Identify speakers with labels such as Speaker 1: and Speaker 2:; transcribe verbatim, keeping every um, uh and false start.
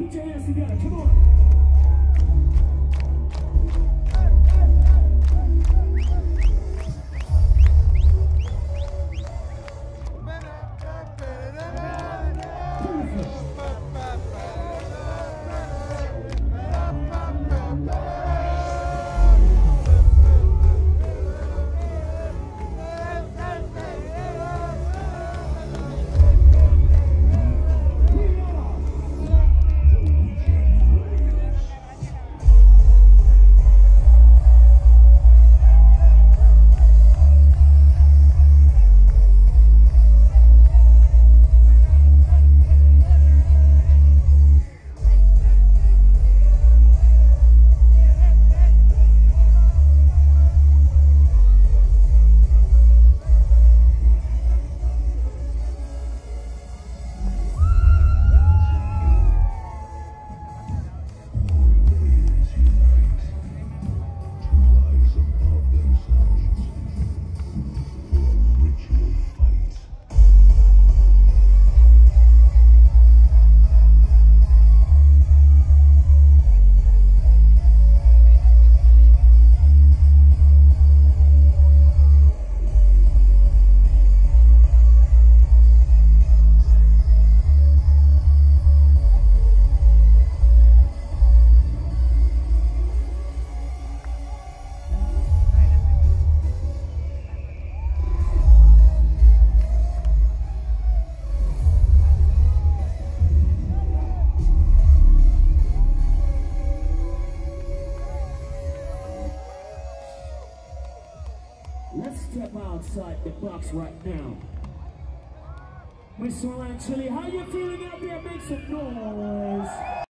Speaker 1: Put your hands together, come on. Let's step outside the box right now. Miss Solange Chili, how you feeling out there? Make some noise.